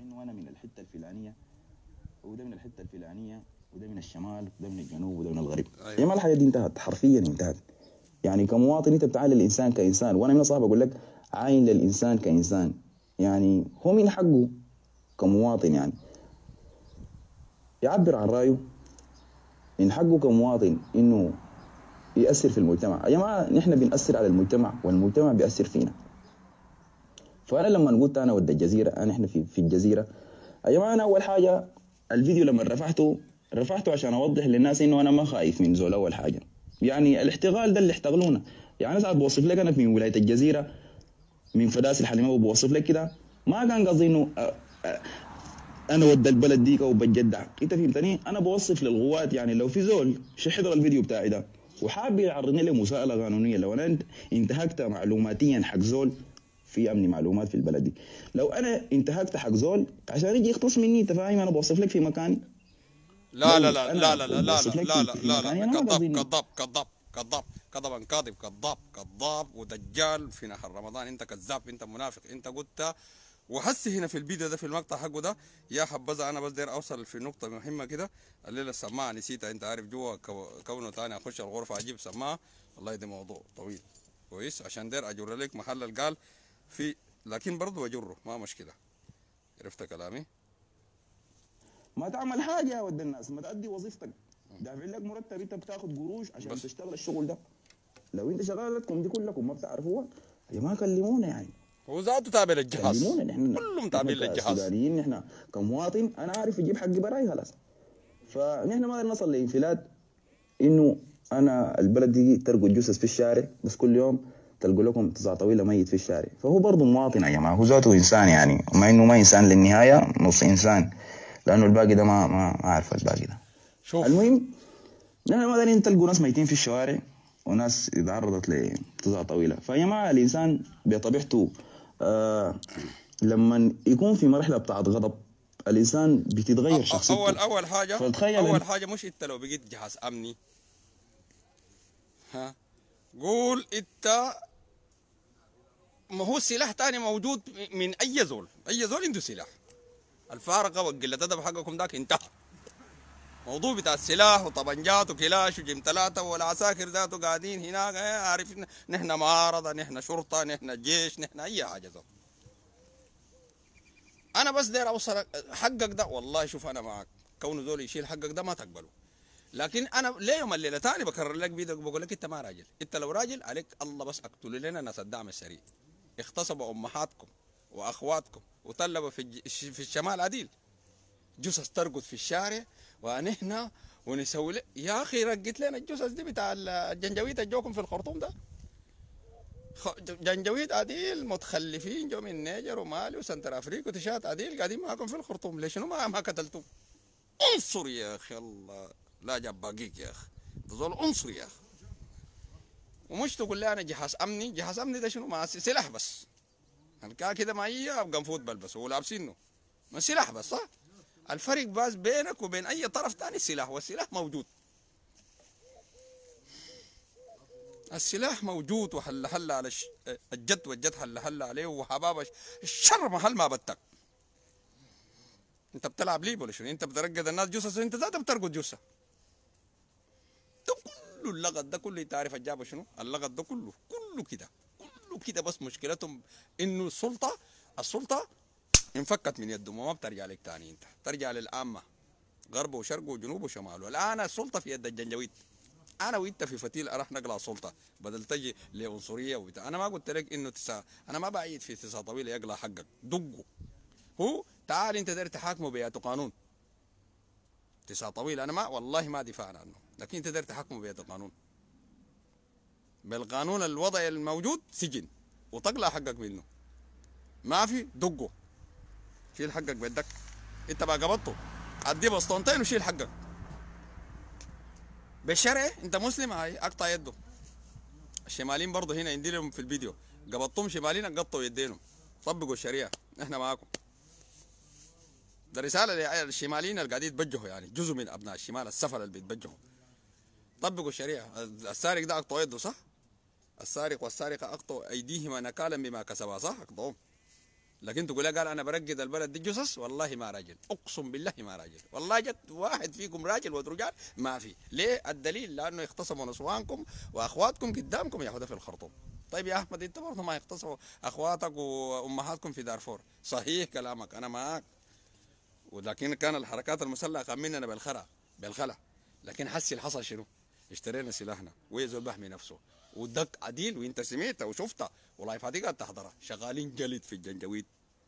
انه انا من الحته الفلانيه وده من الحته الفلانيه وده من الشمال وده من الجنوب وده من الغرب. أيوة. يا ما الحاجه دي انتهت حرفيا انتهت. يعني كمواطن انت بتعامل الانسان كانسان، وانا من صاحب اقول لك عاين للانسان كانسان. يعني هو من حقه كمواطن يعني يعبر عن رايه، من حقه كمواطن انه يأثر في المجتمع. يا جماعه نحن بنأثر على المجتمع والمجتمع بيأثر فينا. فانا لما قلت انا ود الجزيره، احنا في الجزيره يا جماعه، انا اول حاجه الفيديو لما رفعته عشان اوضح للناس انه انا ما خايف من زول. اول حاجه يعني الاحتغال ده اللي احتغلونا، يعني ساعات بوصف لك انا في ولايه الجزيره من فداس الحليمه وبوصف لك كده، ما كان قصدي انه انا ود البلد ديك وبجدع، انت فهمتني؟ انا بوصف للغوات. يعني لو في زول حضر الفيديو بتاعي ده وحابب يعرضني لي مساءله قانونيه، لو انا انتهكت معلوماتيا حق زول في امن معلومات في البلد دي، لو انا انتهكت حق زول عشان يجي يختص مني، انت فاهم؟ انا بوصف لك في مكاني. لا لا لو لا انا لا لا لا لا بوصف لك لا لا في لا مكاني، لا انا ما كذاب قصدي انه كذاب كذاب كذاب كذبا كاذب كذاب كذاب ودجال في نهر رمضان. انت كذاب، انت منافق، انت قلت. وحسي هنا في الفيديو ده في المقطع حقه ده يا حبذا انا بس داير اوصل في نقطه مهمه كده. الليله السماعه نسيتها، انت عارف جوا كونه تاني اخش الغرفه اجيب سماعه. والله ده موضوع طويل كويس، عشان داير اجر لك محل القال في، لكن برضه اجره ما مشكله. عرفت كلامي؟ ما تعمل حاجه يا ود الناس، ما تأدي وظيفتك، دافع لك مرتب، انت بتاخد قروش عشان بس تشتغل الشغل ده. لو انت شغالتكم دي كلكم ما بتعرفوها يا ما كلمونا يعني، هو ذاته تابع للجهاز، كلمونا. كلهم نحن تابعين للجهاز. كسودانيين، نحن كمواطن انا عارف يجيب حقي براي خلاص. فنحن ما نصل لانفلات انه انا البلد دي ترقوا الجثث في الشارع، بس كل يوم تلقوا لكم تصاع طويله ميت في الشارع. فهو برضه مواطن يا جماعه، هو ذاته انسان يعني، وما انه ما انسان للنهايه نص انسان، لانه الباقي ده ما اعرف الباقي ده. شوف المهم نحن ما دارين تلقوا ناس ميتين في الشوارع وناس تعرضت لتصاع طويله. فيا جماعه الانسان بطبيعته لما يكون في مرحله بتاعت غضب الانسان بتتغير شخصيته. اول حاجه فتخيل اول حاجه مش انت لو بقيت جهاز امني، ها، قول انت. ما هو السلاح تاني موجود من اي زول، اي زول عنده سلاح. الفارقه والقله الادب حقكم ذاك انتهى. موضوع بتاع السلاح وطبنجات وكلاش وجيم ثلاثه والعساكر ذاته قاعدين هناك، عارف نحن معارضه، نحن شرطه، نحن جيش، نحن اي حاجه زول. انا بس داير اوصل حقك ده. والله شوف انا معك، كونه زول يشيل حقك ده ما تقبله. لكن انا ليه يوم الليله تاني بكرر لك فيديو بقول لك انت ما راجل. انت لو راجل عليك الله بس اقتلوا لنا ناس الدعم السريع. اغتصبوا امهاتكم واخواتكم وطلبوا في الشمال عديل جثث ترقد في الشارع، ونحن ونسوي يا اخي رقت لنا الجثث دي بتاع الجنجويد الجوكم في الخرطوم ده. جنجويد عديل متخلفين جو من نيجر ومالي وسنتر افريقيا وتشات عديل قاعدين معاكم في الخرطوم. ليش ما قتلتم؟ انصر يا اخي، الله لا جاب باقيك يا اخي، تظل عنصر يا اخي. ومش تقول لي انا جهاز امني. جهاز امني ده شنو؟ مع سلاح بس. الكا كده ما هي ابقى نفوت بلبس ولابسينه ما سلاح بس، صح؟ الفرق بس بينك وبين اي طرف ثاني السلاح، والسلاح موجود. السلاح موجود وحل على الجد، والجد حل عليه، وحباب الشر محل ما بتك. انت بتلعب ليه ولا شنو؟ انت بترقد الناس جثث، انت ذاتك بترقد جثه. ده كله اللغط ده كله، انت عارف الجابه شنو؟ اللغط ده كله كده كله كده. بس مشكلتهم انه السلطه انفكت من يدهم وما بترجع لك تاني، انت ترجع للعامه غرب وشرق وجنوب وشمال. والان السلطه في يد الجنجويد. انا وانت في فتيل راح نقلع السلطه بدل تجي لعنصريه وبتاع. انا ما قلت لك انه انا ما بعيد في تسا طويله يقلع حقك دقه. هو تعال انت داير تحاكمه بيد قانون. تسا طويل انا ما والله ما دفاع عنه، لكن انت داير تحاكمه بيد القانون. بالقانون الوضعي الموجود سجن وتقلع حقك منه. ما في دقه، شيل حقك بيدك. انت بقى قبضته اديه بسطونتين وشيل حقك بالشرع. انت مسلم هاي اقطع يده. الشماليين برضه هنا عندي لهم في الفيديو قبضتهم شماليين قطوا يدينهم. طبقوا الشريعه احنا معاكم. ده رساله للشماليين اللي قاعدين يتبجحوا، يعني جزء من ابناء الشمال السفل اللي بيتبجحوا. طبقوا الشريعه. السارق ده اقطعوا يده، صح؟ السارق والسارقه اقطعوا ايديهما نكالا بما كسبا، صح؟ اقطعوهم. لكن تقول قال انا برقد البلد دي جثث، والله ما راجل، اقسم بالله ما راجل، والله جد واحد فيكم راجل ورجال ما في. ليه؟ الدليل لانه اغتصبوا نسوانكم واخواتكم قدامكم ياخذها في الخرطوم. طيب يا احمد انت برضه ما يغتصبوا اخواتك وامهاتكم في دارفور؟ صحيح كلامك انا معاك، ولكن كان الحركات المسلحه مننا بالخلا، لكن حسي اللي حصل شنو؟ اشترينا سلاحنا ويزول بحمي نفسه ودق عديل، وانت سمعتها وشفتها والله فاتيقة تحضرها، شغالين جلد في الجنجويد،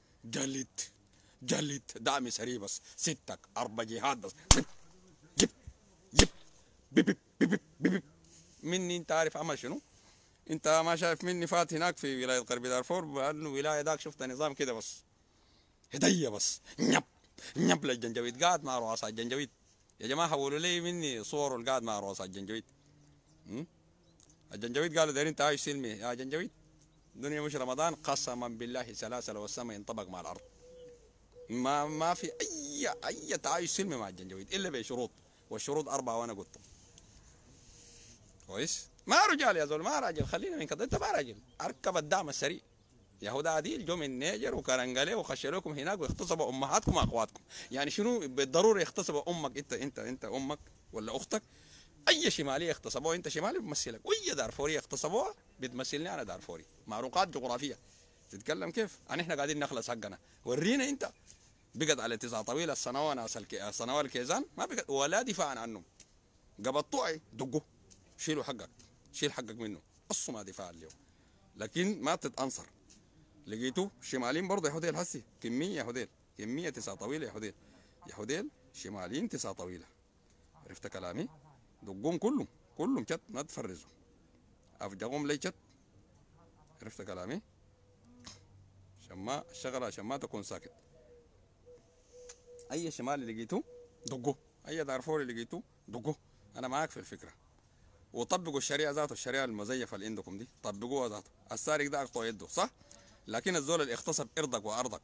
جلد دعم سري بس 6 4 جهات بس جب جب بيب بيب بيب مني. انت عارف عمل شنو؟ انت ما شايف مني فات هناك في ولايه غرب دارفور، بانه ولايه ذاك شفت نظام كده بس هديه بس نب للجنجويد، قاعد مع رؤساء الجنجويد. يا جماعه حولوا لي مني صور القاعد مع رؤساء الجنجويد. الجنجويد قالوا دايرين تعايش سلمي يا جنجويد، الدنيا مش رمضان، قسما بالله سلاسل والسماء ينطبق مع الارض. ما في اي تعايش سلمي مع الجنجويد الا بشروط، والشروط 4 وانا قلت كويس. ما رجال يا زول، ما راجل، خلينا من كده، انت ما راجل. اركب الدعم السريع، يهودا عديل جو من نيجر وكرنجلي وخشوا لكم هناك واغتصبوا امهاتكم واخواتكم. يعني شنو بالضروره يغتصبوا امك؟ انت امك ولا اختك؟ اي شماليه اغتصبوها انت شمالي بتمثلك، واي دارفوريه اغتصبوها بتمثلني انا دارفوري. معروقات جغرافيه تتكلم كيف؟ احنا قاعدين نخلص حقنا، ورينا انت. بقت على اتساع طويل السنوات الكيزان ما بقت ولا دفاعا عنهم. قبضتوعي دقوا، شيلوا حقك، شيل حقك منه، قصوا ما دفاع اليوم. لكن ما تتأنصر. لقيتوا شمالين برضه يا حديل هسي كميه يا حديل، كميه تسعة طويله يا حديل شماليين تسعة طويله. عرفت كلامي؟ دقوم كلهم شت، ما تفرزوا، افجعهم لي شت. عرفت كلامي؟ عشان ما الشغله، عشان ما تكون ساكت. اي شمالي لقيتوه دقوه، اي دارفوري لقيتوه دقوه. انا معاك في الفكره. وطبقوا الشريعه ذاته، الشريعه المزيفه اللي عندكم دي طبقوها ذاته. السارق ده اقطعوا يده صح، لكن الزول اللي اغتصب ارضك وارضك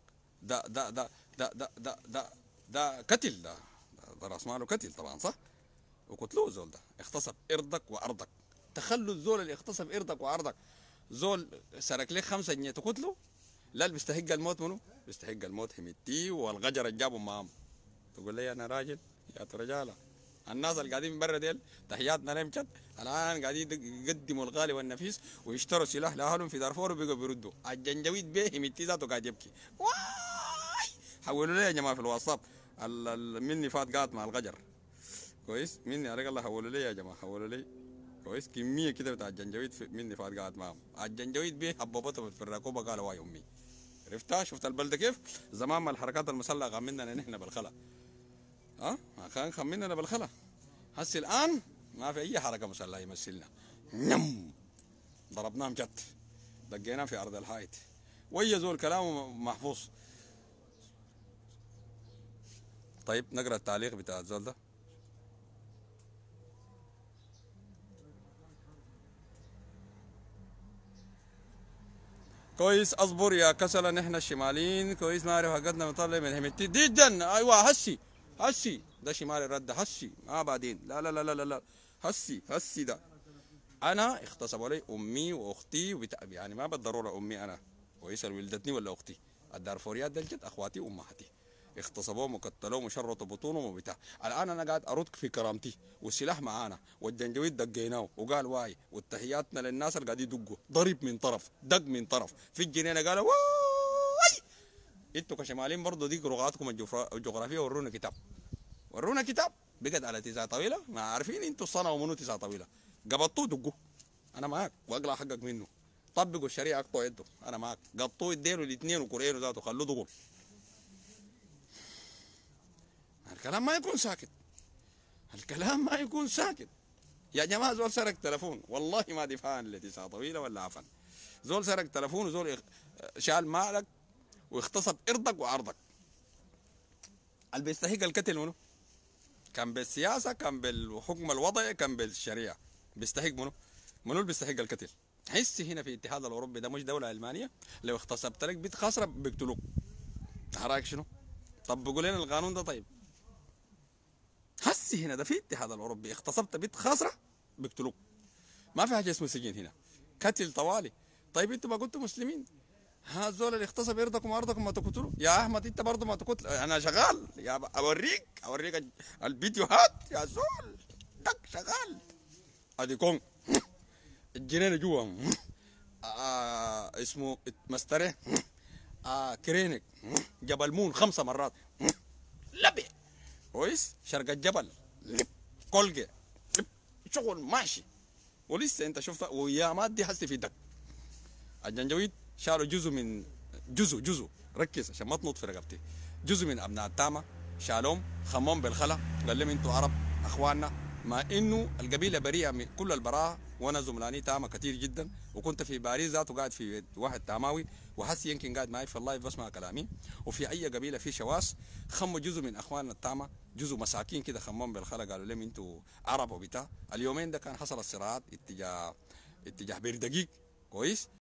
ده قتل، ده راس ماله قتل طبعا صح، وقتلوه. الزول ده اغتصب ارضك وارضك. تخلوا الزول اللي اغتصب ارضك وارضك زول سرق لك 5 جنيه تقتله؟ لا، اللي بيستحق الموت منه؟ بيستحق الموت همتي والغجر اللي جابهم معاهم. تقول لي انا راجل؟ يا رجاله الناس اللي قاعدين من برا ديل تحياتنا لهم شد، الان قاعدين يقدموا الغالي والنفيس ويشتروا سلاح لاهلهم في دارفور وبيقوا بيردوا. الجنجويد به همتي ذاته قاعد يبكي. واي حولوا لي يا جماعه في الواتساب مني فات قاعد مع الغجر كويس، مني عليك الله حولوا لي يا جماعه، حولوا لي كويس كميه كده بتاع الجنجويد مني فات قاعد معهم. الجنجويد به حببته في الركوبه قالوا واي امي. عرفتها؟ شفت البلده كيف؟ زمان ما الحركات المسلحه غمنا نحن بالخلا، كان خمننا بالخلا. هسي الان ما في اي حركه مسلحه يمثلنا. ضربناهم جت، دقيناه في ارض الحائط، ويا زول كلامه محفوظ. طيب نقرا التعليق بتاع الزول ده. كويس اصبر يا كسلة، نحن الشماليين كويس نعرف حقتنا بنطلع من همتي جدا. ايوه هسي ده شمالي الرد هسي، ما بعدين. لا لا لا لا لا هسي ده انا اغتصبوا لي امي واختي يعني ما بالضروره امي انا كويس اللي ولدتني ولا اختي. الدارفوريات ده الجد اخواتي وامهاتي اغتصبوهم وقتلوهم وشرطوا بطونهم وبتاع. الان انا قاعد ارد في كرامتي والسلاح معانا والجنجويد دقيناه وقال واي، والتحياتنا للناس اللي قاعدين يدقوا. ضرب من طرف، دق من طرف في الجنينه قالوا واي. انتوا كشمالين برضه دي لغاتكم الجغرافيه. ورونا كتاب بقت على تسعة طويله. ما عارفين انتوا صنعوا منو تسعة طويله؟ قبضتوه دقوا، انا معاك واقلع حقك منه. طبقوا الشريعه اقطعوا يده، انا معاك. قطوه يدينوا الاثنين وكورينو ذاته خلوه دغل. الكلام ما يكون ساكت، الكلام ما يكون ساكت يا جماعه. زول سرق تلفون، والله ما دفاعا لتسعة طويله ولا عفن. زول سرق تلفون وزول شال مالك واغتصب ارضك وعرضك. اللي بيستحق القتل منه؟ كان بالسياسه، كان بالحكم الوضعي، كان بالشريعه. بيستحق منه؟ منو اللي بيستحق القتل؟ حسي هنا في الاتحاد الاوروبي ده مش دوله علمانيه؟ لو اغتصبت لك بنت خاسره بيقتلوك. رايك شنو؟ طبقوا لنا القانون ده. طيب حسي هنا ده في الاتحاد الاوروبي، اغتصبت بنت خاسره بيقتلوك. ما في حاجه اسمه سجن هنا، قتل طوالي. طيب انتوا ما كنتوا مسلمين؟ ها الزول اللي اغتصب ارضكم وارضكم ما تقتلوا يا احمد انت برضه ما تقتل انا شغال يا اوريك الفيديوهات يا زول دك شغال ادي كون الجنينه جوا اسمه مستره كرينك جبل مون 5 مرات لبي كويس شرق الجبل لب كولجي لب شغل ماشي ولسه انت شفت ويا مادي حسي في دك الجنجويد شالوا جزء ركز عشان ما تنط في رقبتي جزء من ابناء التامه شالوهم خمهم بالخلا قال لهم انتوا عرب اخواننا مع انه القبيله بريئه من كل البراءه وانا زملاني تامه كثير جدا وكنت في باريس ذاته قاعد في واحد تاماوي وحسي يمكن قاعد معي في اللايف بسمع كلامي وفي اي قبيله في شواس خموا جزء من اخواننا التامه جزء مساكين كده خمهم بالخلا قالوا لهم انتوا عرب وبتاع اليومين ده كان حصل الصراعات اتجاه بير دقيق كويس